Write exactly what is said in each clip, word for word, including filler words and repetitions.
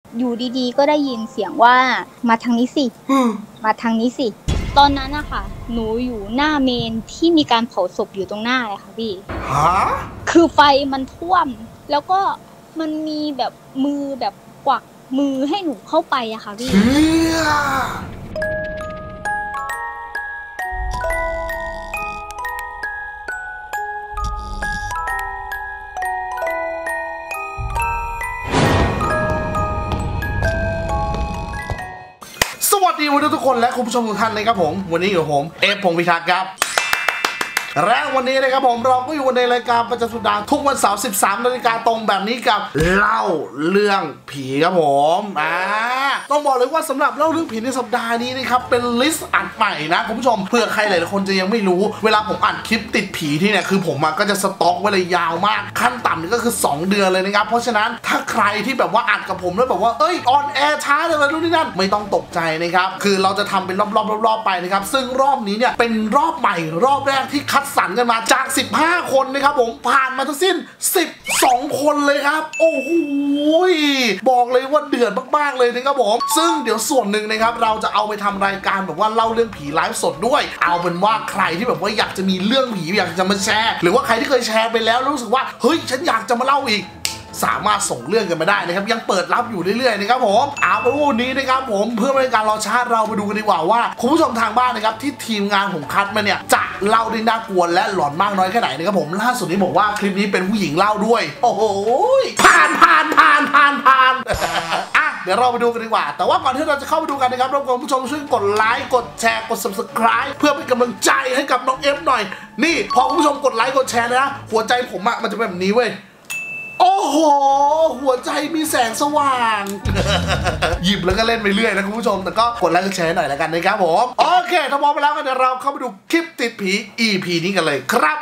อยู่ดีๆก็ได้ยินเสียงว่ามาทางนี้สิมาทางนี้สิตอนนั้นนะคะหนูอยู่หน้าเมนที่มีการเผาศพอยู่ตรงหน้าเลยค่ะพี่ฮะคือไฟมันท่วมแล้วก็มันมีแบบมือแบบกวักมือให้หนูเข้าไปอะค่ะพี่สวัสดีทุกคนและคุณผู้ชมทุกท่านนะครับผมวันนี้อยู่ผมเอฟพงษ์พิทักษ์ครับและวันนี้นะครับผมเราก็อยู่ในรายการประจำสัปดาห์ทุกวันเสาร์ สิบสามนาฬิกาตรงแบบนี้กับเล่าเรื่องผีครับผมอ่าต้องบอกเลยว่าสำหรับเล่าเรื่องผีในสัปดาห์นี้นะครับเป็นลิสต์อัดใหม่นะคุณผู้ชมเพื่อใครหลายคนจะยังไม่รู้เวลาผมอัดคลิปติดผีที่เนี่ยคือผมก็จะสต็อกไว้เลยยาวมากขั้นต่ำนี่ก็คือสองเดือนเลยนะครับเพราะฉะนั้นถ้าใครที่แบบว่าอัดกับผมแล้วแบบว่าเอ้ยออนแอร์ช้าเลยนู่นนี่นั่นไม่ต้องตกใจนะครับคือเราจะทำเป็นรอบๆๆไปนะครับซึ่งรอบนี้เนี่ยเป็นรอบใหม่รอบแรกที่คัดสรรกันมาจากสิบห้าคนนะครับผมผ่านมาทั้งสิ้นสิบสองคนเลยครับโอ้โหบอกเลยว่าเดือดมากๆเลยนะครับผมซึ่งเดี๋ยวส่วนหนึ่งนะครับเราจะเอาไปทำรายการแบบว่าเล่าเรื่องผีไลฟ์สดด้วยเอาเป็นว่าใครที่แบบว่าอยากจะมีเรื่องผีอยากจะมาแชร์หรือว่าใครที่เคยแชร์ไปแล้วรู้สึกว่าเฮ้ยฉันอยากจะมาเล่าอีกสามารถส่งเรื่องกันมาได้นะครับยังเปิดรับอยู่เรื่อยๆนะครับผมเอาไปวันนี้นะครับผมเพื่อไม่ให้การรอช้าเราไปดูกันดีกว่าว่าคุณผู้ชมทางบ้านนะครับที่ทีมงานผมคัดมาเนี่ยจะเล่าได้น่ากลัวและหลอนมากน้อยแค่ไหนนะครับผมล่าสุดนี้บอกว่าคลิปนี้เป็นผู้หญิงเล่าด้วยโอ้โหผ่านผ่านผ่านผ่านผ่านอ่ะเดี๋ยวเราไปดูกันดีกว่าแต่ว่าก่อนที่เราจะเข้าไปดูกันนะครับรบกวนผู้ชมช่วยกดไลค์กดแชร์กด ซับสไครบ์ เพื่อเป็นกำลังใจให้กับน้องเอฟหน่อยนี่พอคุณผู้ชมกดไลค์กดแชร์นะหัวใจผมอะมันจะเป็นแบบนี้เว้ยโอ้โหหัวใจมีแสงสว่างหยิบแล้วก็เล่นไปเรื่อยนะคุณผู้ชมแต่ก็กดไลค์กดแชร์หน่อยแล้วกันนะครับผมโอเคถ้าพร้อมไปแล้วกันเดี๋ยวเราเข้าไปดูคลิปติดผี อี พี นี้กันเลยครับ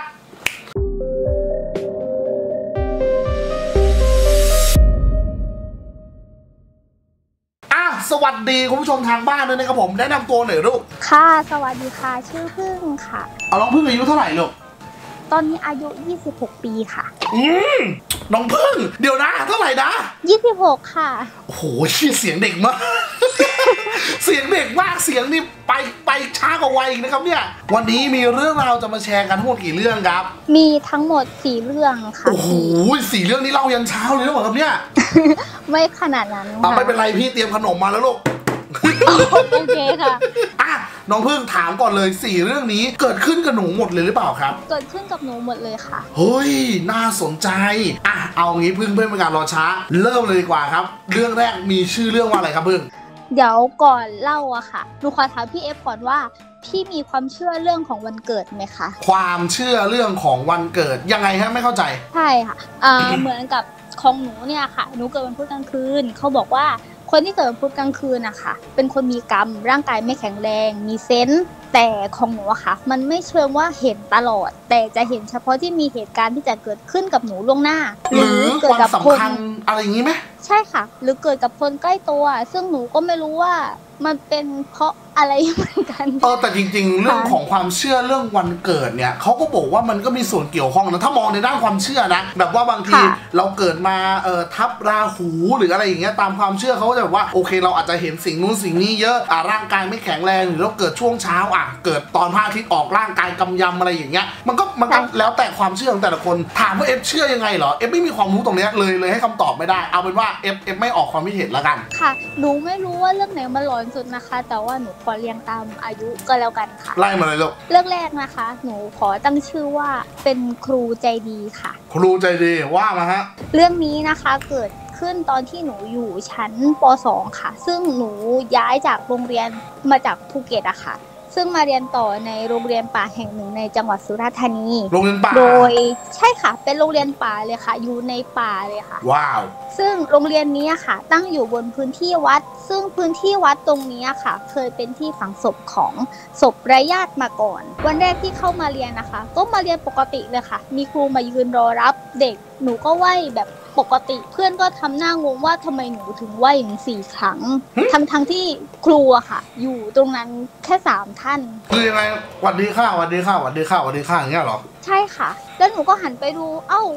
อ่ะสวัสดีคุณผู้ชมทางบ้านด้วยนะครับผมแนะนำตัวหน่อยลูกค่ะสวัสดีค่ะชื่อพึ่งค่ะเอาน้องพึ่งอายุเท่าไหร่ลูกตอนนี้อายุยี่สิบหกปีค่ะอืมน้องพึ่งเดี๋ยวนะเท่าไหร่นะยี่สิบหกค่ะโอ้โหเสียงเด็กมาก เสียงเด็กมากเสียงนี่ไปไปช้ากว่าวัยอีกนะครับเนี่ยวันนี้มีเรื่องราวจะมาแชร์กันทั้งหมดกี่เรื่องครับมีทั้งหมดสี่เรื่องค่ะโอ้โหสี่เรื่องนี้เล่ายันเช้าเลยหรือเปล่าครับเนี่ยไม่ขนาดนั้นค่ะไม่เป็นไรพี่เตรียมขนมมาแล้วลูกโอเคค่ะอ่ะน้องพึ่งถามก่อนเลยสี่เรื่องนี้เกิดขึ้นกับหนูหมดเลยหรือเปล่าครับเกิดขึ้นกับหนูหมดเลยค่ะเฮ้ยน่าสนใจอ่ะเอางี้พึ่งเพื่อนเป็นการรอช้าเริ่มเลยดีกว่าครับเรื่องแรกมีชื่อเรื่องว่าอะไรครับพึ่งเดี๋ยวก่อนเล่าอะค่ะหนูขอถามพี่เอฟก่อนว่าพี่มีความเชื่อเรื่องของวันเกิดไหมคะความเชื่อเรื่องของวันเกิดยังไงฮะไม่เข้าใจใช่ค่ะอ่า เหมือนกับของหนูเนี่ยค่ะหนูเกิดวันพุธกลางคืนเขาบอกว่าคนที่เกิดวันพุธกลางคืนนะคะเป็นคนมีกรรมร่างกายไม่แข็งแรงมีเซนส์แต่ของหนูอะค่ะมันไม่เชิงว่าเห็นตลอดแต่จะเห็นเฉพาะที่มีเหตุการณ์ที่จะเกิดขึ้นกับหนูล่วงหน้าหรือเกิดกับคนอะไรอย่างนี้ไหมใช่ค่ะหรือเกิดกับคนใกล้ตัวซึ่งหนูก็ไม่รู้ว่ามันเป็นเพราะอะไรเหมือนกันเออแต่จริงๆเรื่องของความเชื่อเรื่องวันเกิดเนี่ยเขาก็บอกว่ามันก็มีส่วนเกี่ยวข้องนะถ้ามองในด้านความเชื่อนะแบบว่าบางทีเราเกิดมาเอ่อทับราหูหรืออะไรอย่างเงี้ยตามความเชื่อเขาก็จะแบบว่าโอเคเราอาจจะเห็นสิ่งนู้นสิ่งนี้เยอะอ่ะร่างกายไม่แข็งแรงหรือเราเกิดช่วงเช้าอ่ะเกิดตอนพระอาทิตย์ออกร่างกายกำยำอะไรอย่างเงี้ยมันก็มันก็แล้วแต่ความเชื่อของแต่ละคนถามว่าเอฟเชื่อยังไงเหรอเอฟไม่มีความรู้ตรงนี้เลยเลยให้คำตอบไม่ได้เอาเป็นว่าเอฟเอฟไม่ออกความคิดเห็นแล้วกันค่ะหนูไม่รู้ว่าเรื่องไหนมันหลอนสุดนะคะแต่ว่าหนูขอเรียงตามอายุก็แล้วกันค่ะไล่มาเลยลูกเรื่องแรกนะคะหนูขอตั้งชื่อว่าเป็นครูใจดีค่ะครูใจดีว่ามาฮะเรื่องนี้นะคะเกิดขึ้นตอนที่หนูอยู่ชั้นป สอง ค่ะซึ่งหนูย้ายจากโรงเรียนมาจากภูเก็ตอะค่ะซึ่งมาเรียนต่อในโรงเรียนป่าแห่งหนึ่งในจังหวัดสุราษฎร์ธานีโรงเรียนป่าโดยใช่ค่ะเป็นโรงเรียนป่าเลยค่ะอยู่ในป่าเลยค่ะว้าวซึ่งโรงเรียนนี้ค่ะตั้งอยู่บนพื้นที่วัดซึ่งพื้นที่วัดตรงนี้ค่ะเคยเป็นที่ฝังศพของศพไร้ญาติมาก่อนวันแรกที่เข้ามาเรียนนะคะก็มาเรียนปกติเลยค่ะมีครูมายืนรอรับเด็กหนูก็ไหว้แบบปกติเพื่อนก็ทำหน้างงว่าทำไมหนูถึงไหว้ถึงสี่ครั้งทั้งทั้งที่ครูอะค่ะอยู่ตรงนั้นแค่สามท่านคือยังไงวันดีค่ะวันดีค่ะวันดีค่ะวันดีค่ะอย่างเงี้ยหรอใช่ค่ะแล้วหนูก็หันไปดูเอ้าก็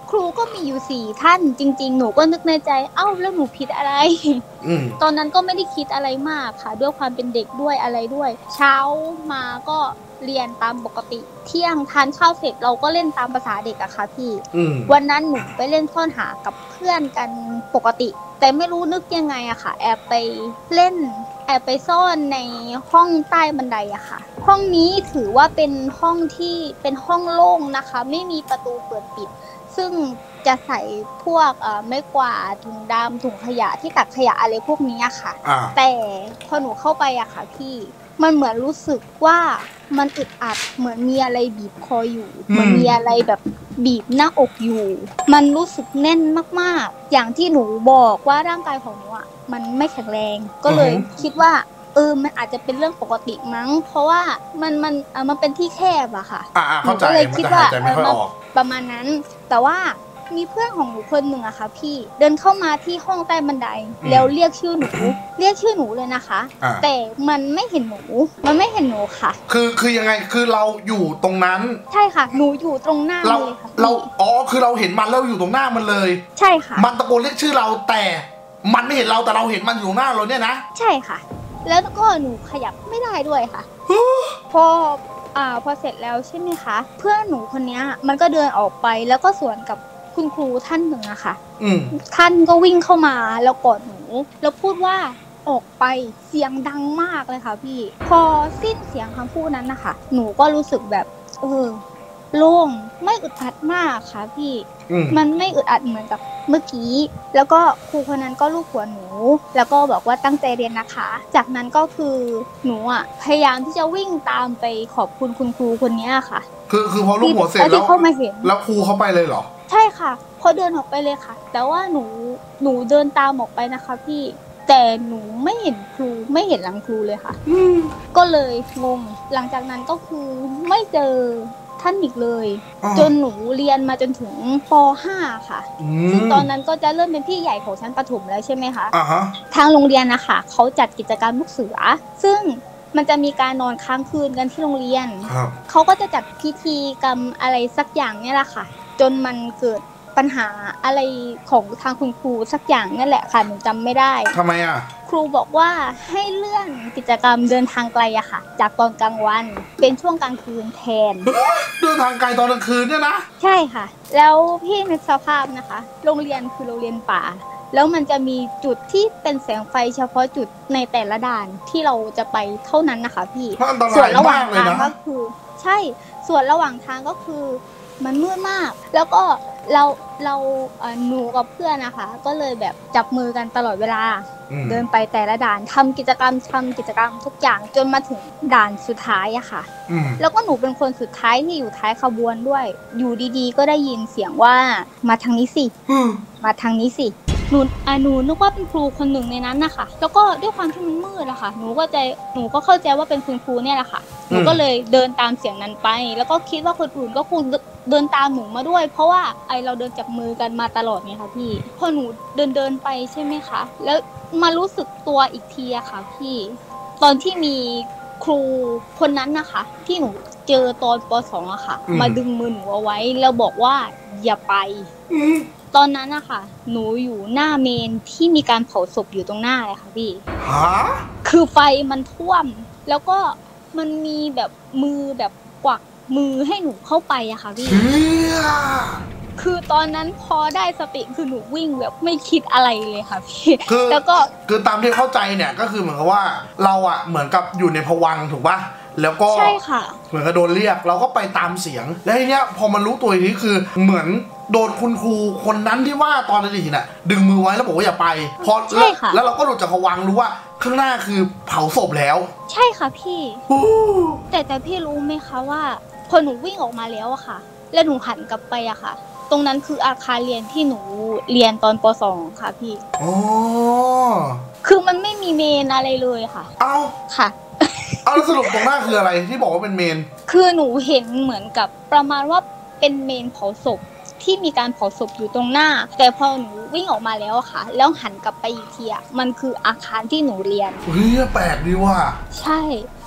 ครูก็มีอยู่สี่ท่านจริงๆหนูก็นึกในใจเอ้าแล้วหนูผิดอะไร ตอนนั้นก็ไม่ได้คิดอะไรมากค่ะด้วยความเป็นเด็กด้วยอะไรด้วยเช้ามาก็เรียนตามปกติเที่ยงทานข้าวเสร็จเราก็เล่นตามภาษาเด็กอะค่ะพี่วันนั้นหนูไปเล่นซ่อนหากับเพื่อนกันปกติแต่ไม่รู้นึกยังไงอะค่ะแอบไปเล่นแอบไปซ่อนในห้องใต้บันไดอะค่ะห้องนี้ถือว่าเป็นห้องที่เป็นห้องโล่งนะคะไม่มีประตูเปิดปิดซึ่งจะใส่พวกเอ่อไม้กวาดถุงดำถุงขยะที่ตักขยะอะไรพวกนี้อะค่ะแต่พอหนูเข้าไปอะค่ะพี่มันเหมือนรู้สึกว่ามันอึดอัดเหมือนมีอะไรบีบคออยู่เหมือนมีอะไรแบบบีบหน้าอกอยู่มันรู้สึกแน่นมากๆอย่างที่หนูบอกว่าร่างกายของหนูอะมันไม่แข็งแรงก็เลยคิดว่าเออมันอาจจะเป็นเรื่องปกติมั้งเพราะว่ามันมันเออมันเป็นที่แคบอะค่ะอ่าเข้าใจมันจะหายใจไม่ค่อยออกประมาณนั้นแต่ว่ามีเพื่อนของหนูคนหนึ่งอะค่ะพี่เดินเข้ามาที่ห้องใต้บันไดแล้วเรียกชื่อหนูเรียกชื่อหนูเลยนะคะแต่มันไม่เห็นหนูมันไม่เห็นหนูค่ะคือคือยังไงคือเราอยู่ตรงนั้นใช่ค่ะหนูอยู่ตรงหน้าเลยค่ะเราอ๋อคือเราเห็นมันแล้วอยู่ตรงหน้ามันเลยใช่ค่ะมันตะโกนเรียกชื่อเราแต่มันไม่เห็นเราแต่เราเห็นมันอยู่หน้าเราเนี่ยนะใช่ค่ะแล้วก็หนูขยับไม่ได้ด้วยค่ะพออ่าพอเสร็จแล้วใช่ไหมคะเพื่อนหนูคนนี้มันก็เดินออกไปแล้วก็สวนกับคุณครูท่านหนึ่งอะค่ะท่านก็วิ่งเข้ามาแล้วกอดหนูแล้วพูดว่าออกไปเสียงดังมากเลยค่ะพี่พอสิ้นเสียงคำพูดนั้นนะคะหนูก็รู้สึกแบบเออโล่งไม่อึดอัดมากค่ะพี่มันไม่อึดอัดเหมือนกับเมื่อกี้แล้วก็ครูคนนั้นก็ลูบหัวหนูแล้วก็บอกว่าตั้งใจเรียนนะคะจากนั้นก็คือหนูอ่ะพยายามที่จะวิ่งตามไปขอบคุณคุณครูคนนี้ค่ะคือคือพอลูบหัวเสร็จแล้วแล้วครูเขาไปเลยเหรอใช่ค่ะพอเดินออกไปเลยค่ะแต่ว่าหนูหนูเดินตามออกไปนะคะพี่แต่หนูไม่เห็นครูไม่เห็นหลังครูเลยค่ะก็เลยงงหลังจากนั้นก็คือไม่เจอท่านอีกเลยจนหนูเรียนมาจนถึงป ห้า ค่ะซึ่งตอนนั้นก็จะเริ่มเป็นพี่ใหญ่ของชั้นประถมแล้วใช่ไหมคะทางโรงเรียนนะคะเขาจัดกิจกรรมลูกเสือซึ่งมันจะมีการนอนค้างคืนกันที่โรงเรียนเขาก็จะจัดพิธีกรรมอะไรสักอย่างเนี่ยแหละค่ะจนมันเกิดปัญหาอะไรของทางคุณครูสักอย่างนั่นแหละค่ะหนูจำไม่ได้ทำไมอ่ะครูบอกว่าให้เลื่อนกิจกรรมเดินทางไกลอะค่ะจากตอนกลางวันเป็นช่วงกลางคืนแทนเดินทางไกลตอนกลางคืนเนี่ยนะใช่ค่ะแล้วพี่นึกสภาพนะคะโรงเรียนคือโรงเรียนป่าแล้วมันจะมีจุดที่เป็นแสงไฟเฉพาะจุดในแต่ละด่านที่เราจะไปเท่านั้นนะคะพี่ส่วนระหว่างทางก็คือใช่ส่วนระหว่างทางก็คือมันมืดมากแล้วก็เราเราหนูกับเพื่อนนะคะก็เลยแบบจับมือกันตลอดเวลาเดินไปแต่ละด่านทำกิจกรรมทำกิจกรรมทุกอย่างจนมาถึงด่านสุดท้ายอะค่ะแล้วก็หนูเป็นคนสุดท้ายที่อยู่ท้ายขบวนด้วยอยู่ดีๆก็ได้ยินเสียงว่ามาทางนี้สิมาทางนี้สิหนูอ่ะหนูนึกว่าเป็นครูคนหนึ่งในนั้นนะคะแล้วก็ด้วยความที่มันมืดอะค่ะหนูก็ใจหนูก็เข้าใจว่าเป็นคุณครูเนี่ยแหละค่ะหนูก็เลยเดินตามเสียงนั้นไปแล้วก็คิดว่าคนอื่นก็คงเดินตามหนูมาด้วยเพราะว่าไอเราเดินจับมือกันมาตลอดไงคะพี่พอหนูเดินเดินไปใช่ไหมคะแล้วมารู้สึกตัวอีกทีอะค่ะพี่ตอนที่มีครูคนนั้นนะคะที่หนูเจอตอนป.สอง อะค่ะมาดึงมือหนูเอาไว้แล้วบอกว่าอย่าไปตอนนั้นอะค่ะหนูอยู่หน้าเมนที่มีการเผาศพอยู่ตรงหน้าเลยค่ะพี่ฮะคือไฟมันท่วมแล้วก็มันมีแบบมือแบบกวักมือให้หนูเข้าไปอะค่ะพี่คือตอนนั้นพอได้สติคือหนูวิ่งแบบไม่คิดอะไรเลยค่ะพี่แล้วก็คือตามที่เข้าใจเนี่ยก็คือเหมือนกับว่าเราอะเหมือนกับอยู่ในภวังค์ถูกป่ะแล้วก็ใช่ค่ะเหมือนกับโดนเรียกเราก็ไปตามเสียงแล้วทีเนี้ยพอมันรู้ตัวอีกทีคือเหมือนโดนคุณครูคนนั้นที่ว่าตอนอดีตน่ะดึงมือไว้แล้วบอกว่าอย่าไปพอแล้วเราก็หลุดจากภวังค์รู้ว่าข้างหน้าคือเผาศพแล้วใช่ค่ะพี่แต่แต่พี่รู้ไหมคะว่าพอหนูวิ่งออกมาแล้วอะค่ะแล้วหนูหันกลับไปอะค่ะตรงนั้นคืออาคารเรียนที่หนูเรียนตอนป.สอง ค่ะพี่อ๋อคือมันไม่มีเมนอะไรเลยค่ะเอ้าค่ะเอาแล้วสรุปตรงหน้าคืออะไรที่บอกว่าเป็นเมนคือหนูเห็นเหมือนกับประมาณว่าเป็นเมนเผาศพที่มีการเผาศพอยู่ตรงหน้าแต่พอหนูวิ่งออกมาแล้วอะค่ะแล้วหันกลับไปอีกทีอะมันคืออาคารที่หนูเรียนเฮ้ยแปลกดีว่ะใช่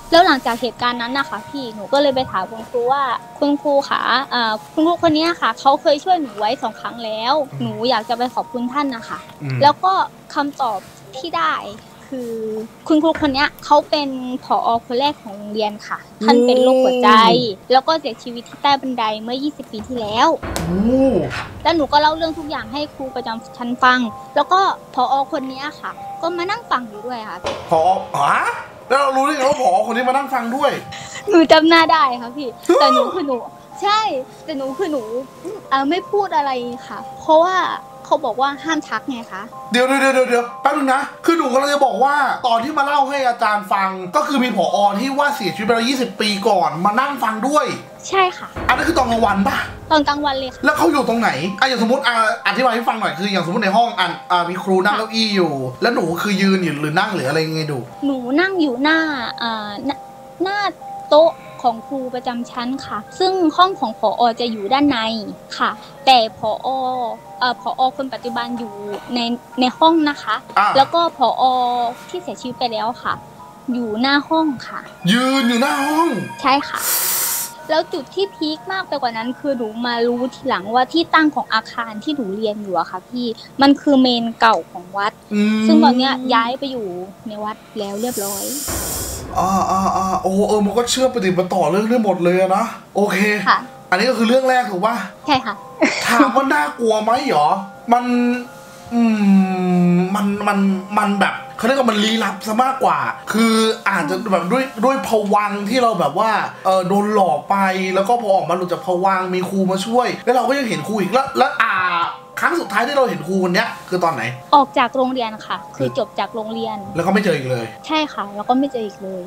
แล้วหลังจากเหตุการณ์นั้นนะคะพี่หนูก็เลยไปถามคุณครูว่าคุณครูคะอ่าคุณครูคนนี้ค่ะเขาเคยช่วยหนูไว้สองครั้งแล้วหนูอยากจะไปขอบคุณท่านนะคะแล้วก็คำตอบที่ได้คือคุณครูคนนี้เขาเป็นผอ.คนแรกของโรงเรียนค่ะท่านเป็นโรคหัวใจแล้วก็เสียชีวิตที่ใต้บันไดเมื่อยี่สิบปีที่แล้วแล้วหนูก็เล่าเรื่องทุกอย่างให้ครูประจำชั้นฟังแล้วก็ผอ.คนนี้ค่ะก็มานั่งฟังอยู่ด้วยค่ะผอ.ฮะแล้วเรารู้ได้ไงว่าผอ.คนนี้มานั่งฟังด้วยหนูจำหน้าได้ค่ะพี่แต่หนูคือหนูใช่แต่หนูคือหนูเออไม่พูดอะไรค่ะเพราะว่าเขาบอกว่าห้ามทักไงคะเดี๋ยวเดี๋ยวเดี๋ยวเดี๋ยวแป๊บนึงนะคือหนูกำลังจะบอกว่าตอนที่มาเล่าให้อาจารย์ฟังก็คือมีผอ.ที่ว่าเสียชีวิตไปแล้วยี่สิบปีก่อนมานั่งฟังด้วยใช่ค่ะอันนั้นคือตอนกลางวันป่ะตอนกลางวันเลยค่ะแล้วเขาอยู่ตรงไหนอ่ะอย่างสมมติอ่ะอธิบายให้ฟังหน่อยคืออย่างสมมติในห้องอ่ะอ่ะมีครูนั่งเก้าอี้อยู่แล้วหนูคือยืนอยู่หรือนั่งหรืออะไรยังไงดูหนูนั่งอยู่หน้าอ่าหน้าโต๊ะของครูประจำชั้นค่ะซึ่งห้องของผอ.จะอยู่ด้านในค่ะแต่ผอ.เอ่อผอ.คนปัจจุบันอยู่ในในห้องนะคะแล้วก็ผอ.ที่เสียชีวิตไปแล้วค่ะอยู่หน้าห้องค่ะยืนอยู่หน้าห้องใช่ค่ะแล้วจุดที่พีคมากไปกว่านั้นคือหนูมารู้ทีหลังว่าที่ตั้งของอาคารที่หนูเรียนอยู่อะค่ะพี่มันคือเมนเก่าของวัดซึ่งตอนนี้ย้ายไปอยู่ในวัดแล้วเรียบร้อยอ่าอ่าอ่าโอ้เออมันก็เชื่อมไปติดมาต่อเรื่องได้หมดเลยนะโอเคค่ะอันนี้ก็คือเรื่องแรกถูกป่ะใช่ค่ะถามว่าน่ากลัวไหมหรอมันอืมมันมันมันแบบเขาเรียกว่ามันลี้ลับซะมากกว่าคืออาจจะแบบด้วยด้วยภวังค์ที่เราแบบว่าเออโดนหลอกไปแล้วก็พอออกมาหลุดจากภวังค์มีครูมาช่วยแล้วเราก็ยังเห็นครูอีกแล้วแล้วอ่าครั้งสุดท้ายที่เราเห็นครูคนนี้คือตอนไหนออกจากโรงเรียนค่ะคือจบจากโรงเรียนแล้วก็ไม่เจออีกเลยใช่ค่ะแล้วก็ไม่เจออีกเลย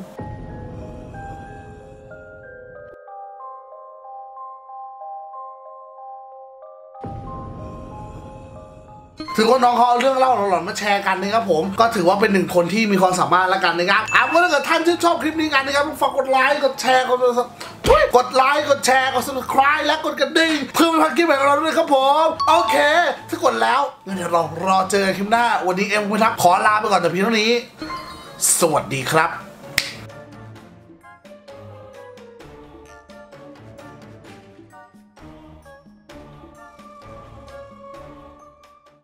ถือว่าน้องเขาเอาเรื่องเล่าหลอนๆมาแชร์กันนะครับผมก็ถือว่าเป็นหนึ่งคนที่มีความสามารถแล้วกันนะครับเอาว่าถ้าเกิดท่านชื่นชอบคลิปนี้กันนะครับฝากกดไลค์กดแชร์กดช่วยกดไลค์กดแชร์กด subscribe และกดกระดิ่งเพื่อไม่พลาดคลิปใหม่ของเราด้วยครับผมโอเคถ้ากดแล้วงั้นเดี๋ยวเรารอเจอคลิปหน้าวันนี้เอ็มพิทักษ์ขอลาไปก่อนแต่เพียงเท่านี้สวัสดีครับ